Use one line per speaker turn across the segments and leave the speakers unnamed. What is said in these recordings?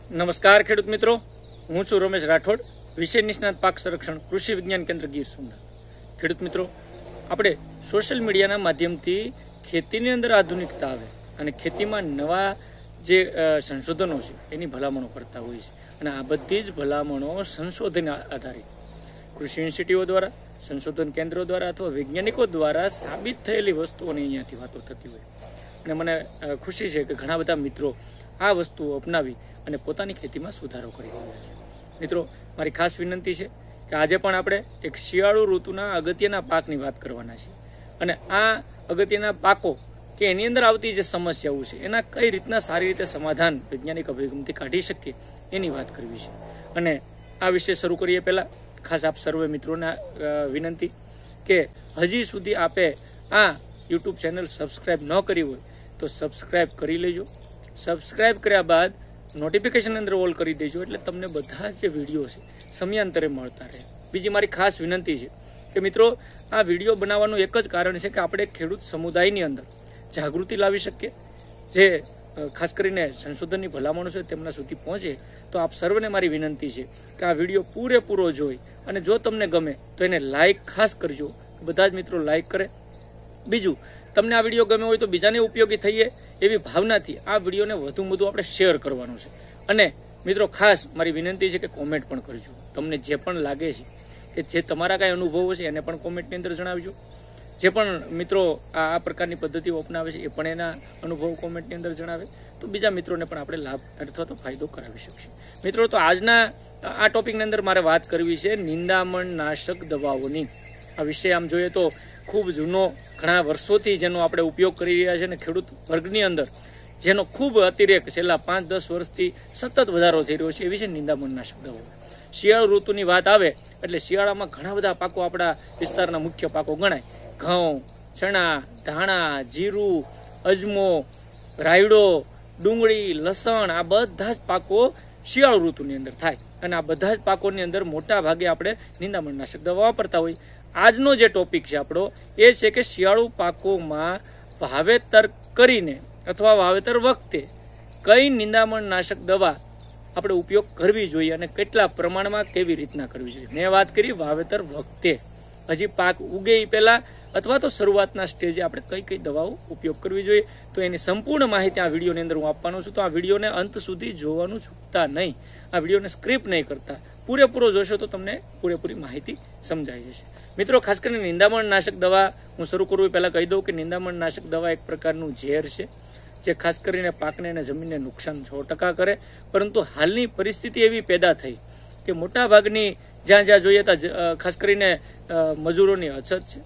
નમસ્કાર ખેડૂત મિત્રો, હું છું રમેશ રાઠોડ, વિષય નિષ્ણાત પાક સંરક્ષણ કૃષિ વિજ્ઞાન કેન્દ્ર ગીર સોમનાથ. ખેડૂત મિત્રો, આપણે સોશિયલ મીડિયાના માધ્યમથી ખેતીની અંદર આધુનિકતા આવે અને ખેતીમાં નવા જે સંશોધનો છે એની ભલામણો કરતા હોય છે. અને આ બધી જ ભલામણો સંશોધન આધારિત કૃષિ યુનિવર્સિટીઓ દ્વારા, સંશોધન કેન્દ્રો દ્વારા અથવા વૈજ્ઞાનિકો દ્વારા સાબિત થયેલી વસ્તુઓની અહીંયાથી વાતો થતી હોય. અને મને ખુશી છે કે ઘણા બધા મિત્રો આ વસ્તુઓ અપનાવી અને પોતાની ખેતીમાં સુધારો કરી રહ્યા છે. મિત્રો, મારી ખાસ વિનંતી છે કે આજે પણ આપણે એક શિયાળુ ઋતુના અગત્યના પાકની વાત કરવાના છીએ. અને આ અગત્યના પાકો કે એની અંદર આવતી જે સમસ્યાઓ છે એના કઈ રીતના સારી રીતે સમાધાન વૈજ્ઞાનિક અભિગમથી કાઢી શકીએ એની વાત કરવી છે. અને આ વિશે શરૂ કરીએ પહેલાં ખાસ આપ સર્વે મિત્રોને વિનંતી કે હજી સુધી આપે આ યુટ્યુબ ચેનલ સબસ્ક્રાઈબ ન કરી હોય તો સબસ્ક્રાઈબ કરી લેજો. સબસ્ક્રાઈબ કર્યા બાદ નોટિફિકેશન અંદર ઓલ કરી દેજો, એટલે તમને બધા જે વિડીયો છે સમયાંતરે મળતા રહે. બીજી મારી ખાસ વિનંતી છે કે મિત્રો, આ વિડીયો બનાવવાનું એક જ કારણ છે કે આપણે ખેડૂત સમુદાયની અંદર જાગૃતિ લાવી શકીએ. જે ખાસ કરીને સંશોધનની ભલામણો છે તેમના સુધી પહોંચે. તો આપ સર્વને મારી વિનંતી છે કે આ વિડીયો પૂરેપૂરો જોઈ અને જો તમને ગમે તો એને લાઈક ખાસ કરજો. બધા જ મિત્રો લાઈક કરે. બીજું, તમને આ વિડીયો ગમે હોય તો બીજાને ઉપયોગી થઈએ એવી ભાવનાથી આ વિડીયોને વધુમાં વધુ આપણે શેર કરવાનું છે. અને મિત્રો, ખાસ મારી વિનંતી છે કે કોમેન્ટ પણ કરજો. તમને જે પણ લાગે છે કે જે તમારા કાંઈ અનુભવો છે એને પણ કોમેન્ટની અંદર જણાવજો. જે પણ મિત્રો આ પ્રકારની પદ્ધતિઓ અપનાવે છે એ પણ એના અનુભવો કોમેન્ટની અંદર જણાવે તો બીજા મિત્રોને પણ આપણે લાભ અથવા તો ફાયદો કરાવી શકીએ. મિત્રો, તો આજના આ ટોપિકની અંદર મારે વાત કરવી છે નિંદામણ નાશક દવાઓની. આ વિષય આમ જોઈએ તો ખૂબ જૂનો, ઘણા વર્ષોથી જેનો આપણે ઉપયોગ કરી રહ્યા છે અને ખેડૂત વર્ગની અંદર જેનો ખૂબ અતિરેક છેલ્લા 5-10 વર્ષથી સતત વધારો થઈ રહ્યો છે એવી છે નિંદામણ નાશક દવાઓ. શિયાળુ ઋતુની વાત આવે એટલે શિયાળામાં ઘણા બધા પાકો આપણા વિસ્તારના મુખ્ય પાકો ગણાય. ઘઉં, ચણા, ધાણા, જીરું, અજમો, રાયડો, ડુંગળી, લસણ, આ બધા જ પાકો શિયાળુ ઋતુની અંદર થાય. અને આ બધા જ પાકોની અંદર મોટા ભાગે આપણે નિંદામણ નાશક દવા વાપરતા હોય. આજનો જે ટોપિક છે આપણો એ છે કે શિયાળુ પાકોમાં વાવેતર કરીને અથવા વાવેતર વખતે કઈ નિંદામણ નાશક દવા આપણે ઉપયોગ કરવી જોઈએ અને કેટલા પ્રમાણમાં કેવી રીતના કરવી જોઈએ. મેં વાત કરી વાવેતર વખતે, હજી પાક ઉગે પહેલા અથવા તો શરૂઆતના સ્ટેજે આપણે કઈ કઈ દવાઓ ઉપયોગ કરવી જોઈએ. તો એની સંપૂર્ણ માહિતી આ વિડીયોની અંદર હું આપવાનો છું. તો આ વિડીયોને અંત સુધી જોવાનું ચૂકતા નહીં. આ વિડીયોને સ્ક્રિપ્ટ નહીં કરતા, પૂરેપૂરો જોશો તો તમને પૂરેપૂરી માહિતી સમજાઈ જશે. મિત્રો, ખાસ કરીને નિંદામણ નાશક દવા હું શરૂ કરું પહેલાં કહી દઉં કે નિંદામણ નાશક દવા એક પ્રકારનું ઝેર છે જે ખાસ કરીને પાકને અને જમીનને નુકસાન 100% કરે. પરંતુ હાલની પરિસ્થિતિ એવી પેદા થઈ કે મોટા ભાગની જ્યાં જ્યાં જોઈએ ત્યાં ખાસ કરીને મજૂરોની અછત છે.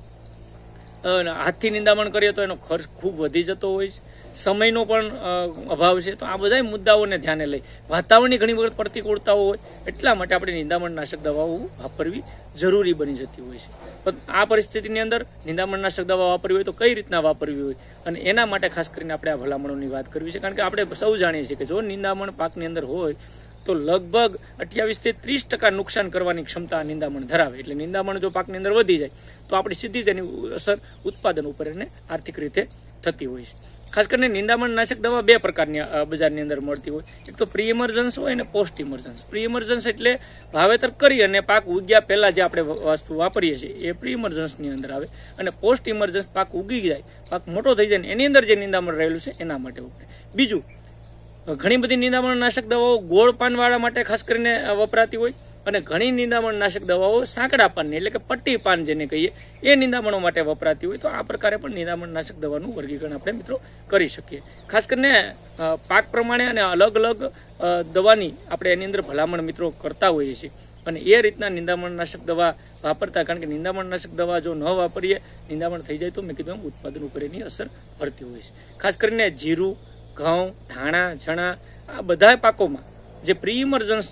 હાથથી નિંદામણ કરીએ તો એનો ખર્ચ ખૂબ વધી જતો હોય છે, સમયનો પણ અભાવ છે. તો આ બધા મુદ્દાઓને ધ્યાને લઈ વાતાવરણની ઘણી વખત પ્રતિકૂળતાઓ હોય એટલા માટે આપણે નિંદામણ નાશક દવાઓ વાપરવી જરૂરી બની જતી હોય છે. પણ આ પરિસ્થિતિની અંદર નિંદામણ નાશક દવા વાપરવી હોય તો કઈ રીતના વાપરવી હોય અને એના માટે ખાસ કરીને આપણે આ ભલામણોની વાત કરવી છે. કારણ કે આપણે સૌ જાણીએ છીએ કે જો નિંદામણ પાકની અંદર હોય તો લગભગ 28 થી 30% નુકસાન કરવાની ક્ષમતા નિંદામણ ધરાવે. એટલે નિંદામણ જો પાકની અંદર વધી જાય તો આપણી સીધી જ એની અસર ઉત્પાદન ઉપર એને આર્થિક રીતે થતી હોય છે. ખાસ કરીને નિંદામણ નાશક દવા બે પ્રકારની બજારની અંદર મળતી હોય. એક તો પ્રી ઇમર્જન્સ હોય અને પોસ્ટ ઇમર્જન્સ. પ્રી ઇમર્જન્સ એટલે વાવેતર કરી અને પાક ઉગ્યા પહેલા જે આપણે વસ્તુ વાપરીએ છીએ એ પ્રી ઇમર્જન્સની અંદર આવે. અને પોસ્ટ ઇમર્જન્સ પાક ઉગી જાય, પાક મોટો થઈ જાય ને એની અંદર જે નિંદામણ રહેલું છે એના માટે વપરાય. બીજું, ઘણી બધી નિંદામણ નાશક દવાઓ ગોળ પાનવાળા માટે ખાસ કરીને વપરાતી હોય અને ઘણી નિંદામણ નાશક દવાઓ સાંકડા પાનની એટલે કે પટ્ટી પાન જેને કહીએ એ નિંદામણો માટે વપરાતી હોય. તો આ પ્રકારે પણ નિંદામણ નાશક દવાનું વર્ગીકરણ આપણે મિત્રો કરી શકીએ. ખાસ કરીને પાક પ્રમાણે અને અલગ અલગ દવાની આપણે એની અંદર ભલામણ મિત્રો કરતા હોઈએ છીએ. અને એ રીતના નિંદામણ નાશક દવા વાપરતા, કારણ કે નિંદામણ નાશક દવા જો ન વાપરીએ નિંદામણ થઈ જાય તો મેં કીધું ઉત્પાદન ઉપર એની અસર પડતી હોય છે. ખાસ કરીને જીરું, ઘઉં, ધાણા, ચણા, આ બધા પાકોમાં જે પ્રી ઇમર્જન્સ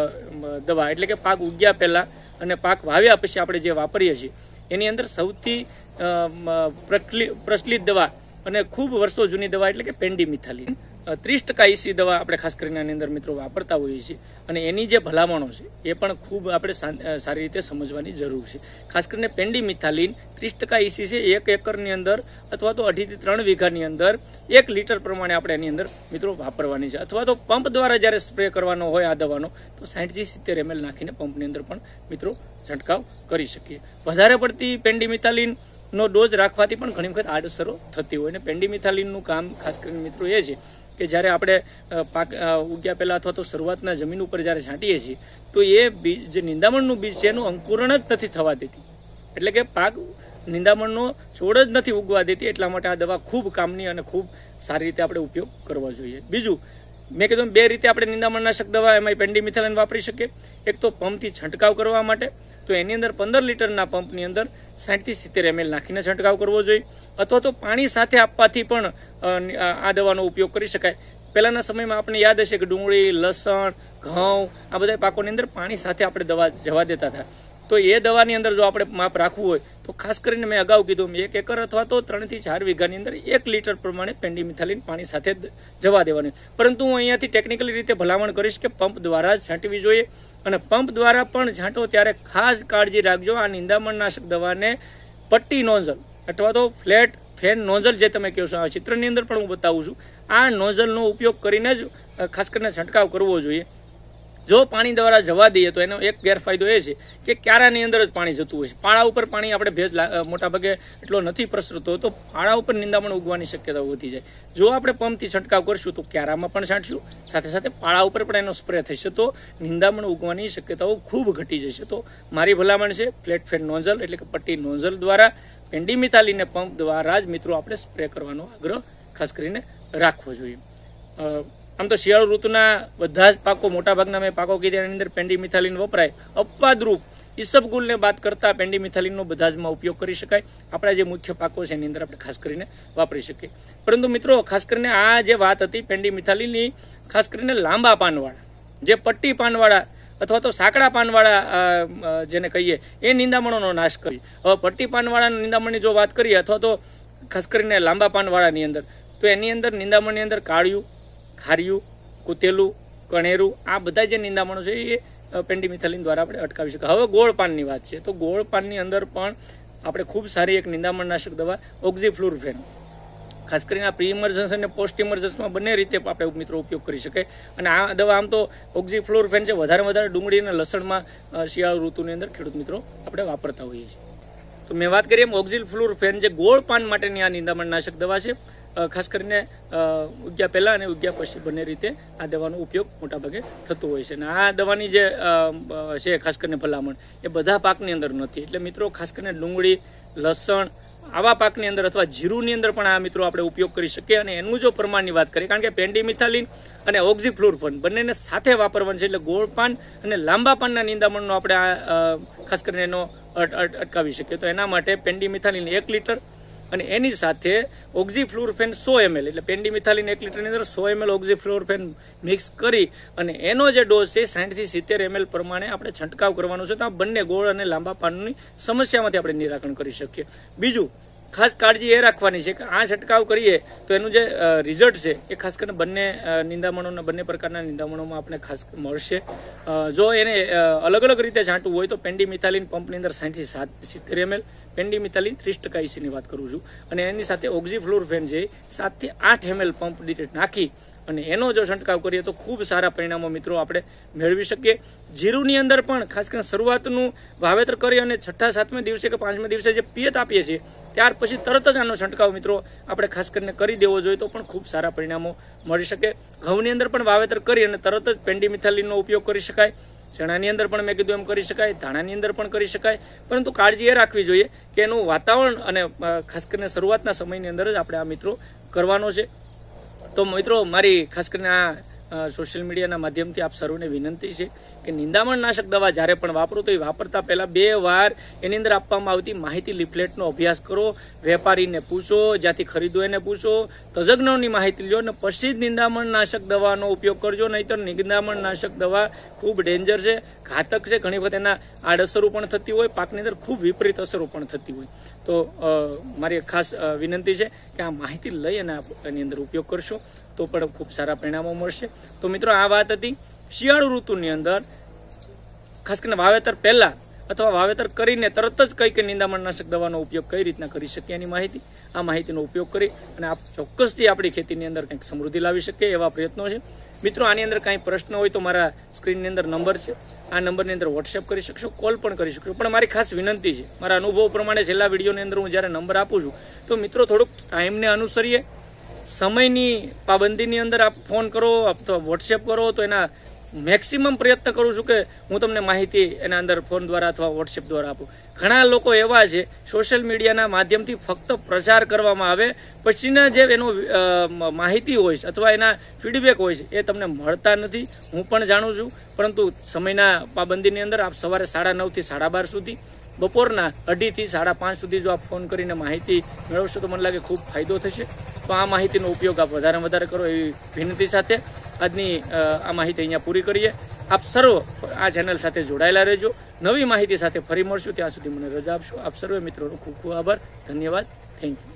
દવા એટલે કે પાક ઉગ્યા પહેલા અને પાક વાવ્યા પછી આપણે જે વાપરીએ છીએ એની અંદર સૌથી પ્રચલિત દવા અને ખૂબ વર્ષો જૂની દવા એટલે કે પેન્ડીમિથાલિન 30% EC દવા આપણે ખાસ કરીને આની અંદર મિત્રો વાપરતા હોઈએ છીએ અને એની જે ભલામણો છે એ પણ ખૂબ આપણે સારી રીતે સમજવાની જરૂર છે. ખાસ કરીને પેન્ડીમિથાલિન 30% EC છે 1 એકરની અંદર અથવા તો 2.5 થી 3 વીઘાની અંદર 1 લીટર પ્રમાણે આપણે એની અંદર મિત્રો વાપરવાની છે. અથવા તો પંપ દ્વારા જ્યારે સ્પ્રે કરવાનો હોય આ દવાનો તો 60 થી 70 ml નાખીને પંપની અંદર પણ મિત્રો છંટકાવ કરી શકીએ. વધારે પડતી પેન્ડીમિથાલિન નો ડોઝ રાખવાથી પણ ઘણી વખત આડઅસરો થતી હોય. અને પેન્ડીમિથાલિનનું કામ ખાસ કરીને મિત્રો એ છે કે જ્યારે આપણે પાક ઉગ્યા પહેલા અથવા તો શરૂઆતના જમીન ઉપર જ્યારે છાંટીએ છીએ તો એ બીજ જે નિંદામણનું બીજ છે એનું અંકુરણ જ નથી થવા દેતી, એટલે કે પાક નિંદામણનો છોડ જ નથી ઉગવા દેતી. એટલા માટે આ દવા ખૂબ કામની અને ખૂબ સારી રીતે આપણે ઉપયોગ કરવો જોઈએ. બીજું મેં કીધું 2 રીતે આપણે નિંદામણનાશક દવા એમાં પેન્ડીમિથાલિન વાપરી શકીએ. એક તો પંપથી છંટકાવ કરવા માટે, તો એની અંદર 15 લીટરના પંપની અંદર 60 થી 70 ml નાખીને છંટકાવ કરવો જોઈએ. અથવા તો પાણી સાથે આપવાથી પણ આ દવાનો ઉપયોગ કરી શકાય. પહેલાના સમયમાં આપણે યાદ હશે કે ડુંગળી, લસણ, ઘઉં આ બધા પાકોની અંદર પાણી સાથે આપણે દવા જવા દેતા હતા. તો એ દવાની અંદર જો આપણે માપ રાખવું હોય તો ખાસ કરીને મેં અગાઉ કીધું 1 એકર અથવા તો 3 થી 4 વીઘાની અંદર 1 લીટર પ્રમાણે પેન્ડીમિથાલિન પાણી સાથે જવા દેવાની. પરંતુ હું અહીંયાથી ટેકનિકલી રીતે ભલામણ કરીશ કે પંપ દ્વારા જ છાંટવી જોઈએ. અને પંપ દ્વારા પણ છાંટો ત્યારે ખાસ કાળજી રાખજો. આ નિંદામણનાશક દવાને પટ્ટી નોઝલ અથવા તો ફ્લેટ ફેન નોઝલ જે તમે કહો છો, આ ચિત્રની અંદર પણ હું બતાવું છું, આ નોઝલનો ઉપયોગ કરીને જ ખાસ કરીને છંટકાવ કરવો જોઈએ. જો પાણી દ્વારા જવા દઈએ તો એનો એક ગેરફાયદો એ છે કે ક્યારાની અંદર જ પાણી જતું હોય છે. પાળા ઉપર પાણી આપણે ભેજ મોટાભાગે એટલો નથી પ્રસરતો તો પાળા ઉપર નિંદામણ ઉગવાની શક્યતાઓ વધી જાય. જો આપણે પંપથી છંટકાવ કરશું તો ક્યારામાં પણ છાંટશું, સાથે સાથે પાળા ઉપર પણ એનો સ્પ્રે થશે તો નિંદામણ ઉગવાની શક્યતાઓ ખૂબ ઘટી જશે. તો મારી ભલામણ છે ફ્લેટ ફેન નોઝલ એટલે કે પટ્ટી નોઝલ દ્વારા પેન્ડીમિથાલિનને પંપ દ્વારા જ મિત્રો આપણે સ્પ્રે કરવાનો આગ્રહ ખાસ કરીને રાખવો જોઈએ. આમ તો શિયાળુ ઋતુના બધા જ પાકો, મોટાભાગના મેં પાકો કીધા એની અંદર પેન્ડીમિથાલિન વપરાય. અપવાદરૂપ ઈસબગુલને બાદ કરતા પેન્ડીમિથાલિનનો બધા જમાં ઉપયોગ કરી શકાય. આપણા જે મુખ્ય પાકો છે એની અંદર આપણે ખાસ કરીને વાપરી શકીએ. પરંતુ મિત્રો ખાસ કરીને આ જે વાત હતી પેન્ડીમિથાલિનની, ખાસ કરીને લાંબા પાનવાળા, જે પટ્ટી પાનવાળા અથવા તો સાંકડા પાનવાળા જેને કહીએ એ નિંદામણોનો નાશ કરી. હવે પટ્ટી પાનવાળા નિંદામણની જો વાત કરીએ અથવા તો ખાસ કરીને લાંબા પાનવાળાની અંદર, તો એની અંદર નિંદામણની અંદર કાળિયું, ખારિયું, કુતેલું, કણેરું આ બધા જે નિંદામણો છે એ પેન્ડીમિથાલિન દ્વારા આપણે અટકાવી શકીએ. હવે ગોળ પાનની વાત છે તો ગોળ પાનની અંદર પણ આપણે ખૂબ સારી એક નિંદામણનાશક દવા ઓક્ઝીફ્લોરોફેન, ખાસ કરીને આ પ્રી ઇમર્જન્સ અને પોસ્ટ ઇમર્જન્સમાં બંને રીતે આપણે મિત્રો ઉપયોગ કરી શકાય. અને આ દવા આમ તો ઓક્ઝીફ્લોરોફેન છે વધારે ડુંગળી અને લસણમાં શિયાળુ ઋતુની અંદર ખેડૂત મિત્રો આપણે વાપરતા હોઈએ છીએ. તો મેં વાત કરી એમ ઓક્ઝીફ્લોરોફેન જે ગોળ પાન માટેની આ નિંદામણનાશક દવા છે. ખાસ કરીને ઉગ્યા પહેલાં અને ઉગ્યા પછી બંને રીતે આ દવાનો ઉપયોગ મોટાભાગે થતો હોય છે. અને આ દવાની જે છે ખાસ કરીને ભલામણ એ બધા પાકની અંદર નથી. એટલે મિત્રો ખાસ કરીને ડુંગળી, લસણ આવા પાકની અંદર અથવા જીરુની અંદર પણ આ મિત્રો આપણે ઉપયોગ કરી શકીએ. અને એનું જો પ્રમાણની વાત કરીએ, કારણ કે પેન્ડીમિથાલિન અને ઓક્ઝીફ્લોરોફેન બંનેને સાથે વાપરવાનું છે. એટલે ગોળ પાન અને લાંબા પાનના નિંદામણનો આપણે આ ખાસ કરીને એનો અટકાવી શકીએ. તો એના માટે પેન્ડીમિથાલિન 1 લીટર અને એની સાથે ઓક્ઝીફ્લોરોફેન 100 ml, એટલે પેન્ડીમિથાલિન 1 લીટરની અંદર 100 ml ઓક્ઝીફ્લોરોફેન મિક્સ કરી અને એનો જે ડોઝ છે 60 થી 70 ml પ્રમાણે આપણે છંટકાવ કરવાનો છે. તો આ બંને ગોળ અને લાંબા પાનની સમસ્યામાંથી આપણે નિરાકરણ કરી શકીએ. બીજું ખાસ કાળજી એ રાખવાની છે કે આ છંટકાવ કરીએ તો એનું જે રિઝલ્ટ છે એ ખાસ કરીને બંને નિંદામણોના બંને પ્રકારના નિંદામણોમાં આપણે ખાસ મળશે. જો એને અલગ અલગ રીતે છાંટવું હોય તો પેન્ડીમિથાલિન પંપની અંદર 60 થી 70 ml, પેન્ડીમિથાલિન 30% ECની વાત કરું છું, અને એની સાથે ઓક્ઝીફ્લોરોફેન છે 7 થી 8 ml પંપ દીઠ નાખી અને એનો જો છંટકાવ કરીએ તો ખૂબ સારા પરિણામો મિત્રો આપણે મેળવી શકીએ. જીરુની અંદર પણ ખાસ કરીને શરૂઆતનું વાવેતર કરી અને 6ઠા 7મા દિવસે કે 5મા દિવસે જે પિયત આપીએ છીએ ત્યાર પછી તરત જ આનો છંટકાવ મિત્રો આપણે ખાસ કરીને કરી દેવો જોઈએ તો પણ ખૂબ સારા પરિણામો મળી શકે. ઘઉંની અંદર પણ વાવેતર કરી અને તરત જ પેન્ડીમિથાલિનનો ઉપયોગ કરી શકાય. ચણાની અંદર પણ મેં કીધું એમ કરી શકાય, ધાણાની અંદર પણ કરી શકાય. પરંતુ કાળજી એ રાખવી જોઈએ કે એનું વાતાવરણ અને ખાસ કરીને શરૂઆતના સમયની અંદર જ આપણે આ મિત્રો કરવાનો છે. તો મિત્રો મારી ખાસ કરીને આ સોશિયલ મીડિયાના માધ્યમથી આપ સર્વને વિનંતી છે કે નિંદામણ નાશક દવા જ્યારે પણ વાપરો તો એ વાપરતા પહેલા 2 વાર એની અંદર આપવામાં આવતી માહિતી લીફલેટનો અભ્યાસ કરો, વેપારીને પૂછો, જ્યાંથી ખરીદો એને પૂછો, તજજ્ઞોની માહિતી લો અને પછી જ નિંદામણ નાશક દવાનો ઉપયોગ કરજો. નહીંતર નિંદામણ નાશક દવા ખૂબ ડેન્જર છે, ઘાતક છે. ઘણી વખત એના આડઅસરો પણ થતી હોય, પાકની અંદર ખૂબ વિપરીત અસરો પણ થતી હોય. તો મારી ખાસ વિનંતી છે કે આ માહિતી લઈ અને એની અંદર ઉપયોગ કરશો તો પણ ખૂબ સારા પરિણામો મળશે. તો મિત્રો, આ વાત હતી શિયાળુ ઋતુની અંદર ખાસ કરીને વાવેતર પહેલા અથવા વાવેતર કરીને તરત જ કઈ નિંદામણનાશક દવાનો ઉપયોગ કઈ રીતના કરી શકીએ એની માહિતી, આ માહિતીનો ઉપયોગ કરી અને આપ ચોક્કસથી આપણી ખેતીની અંદર કંઈક સમૃદ્ધિ લાવી શકીએ એવા પ્રયત્નો છે. મિત્રો, આની અંદર કાંઈ પ્રશ્ન હોય તો મારા સ્ક્રીનની અંદર નંબર છે, આ નંબરની અંદર વોટ્સએપ કરી શકશો, કોલ પણ કરી શકશો. પણ મારી ખાસ વિનંતી છે, મારા અનુભવ પ્રમાણે છેલ્લા વિડીયોની અંદર હું જ્યારે નંબર આપું છું તો મિત્રો થોડુંક ટાઈમને અનુસરીએ, સમયની પાબંદીની અંદર આપ ફોન કરો અથવા વોટ્સએપ કરો તો એના મેક્સિમમ પ્રયત્ન કરું છું કે હું તમને માહિતી એના અંદર ફોન દ્વારા અથવા વોટ્સએપ દ્વારા આપું. ઘણા લોકો એવા છે સોશિયલ મીડિયાના માધ્યમથી ફક્ત પ્રચાર કરવામાં આવે, પછીના જે એનો માહિતી હોય છે અથવા એના ફીડબેક હોય છે એ તમને મળતા નથી. હું પણ જાણું છું, પરંતુ સમયના પાબંદીની અંદર આપ સવારે 9:30 થી 12:30 સુધી, બપોરના 2:30 થી 5:30 સુધી જો આપ ફોન કરીને માહિતી મેળવશો તો મને લાગે ખૂબ ફાયદો થશે. તો આ માહિતીનો ઉપયોગ આપ વધારે કરો એવી વિનંતી સાથે આજની આ માહિતી અહીંયા પૂરી કરીએ. આપ સર્વ આ ચેનલ સાથે જોડાયેલા રહેજો. નવી માહિતી સાથે ફરી મળશું. ત્યાં સુધી મને રજા આપશો. આપ સર્વે મિત્રોનો ખૂબ ખૂબ આભાર. ધન્યવાદ. Thank you.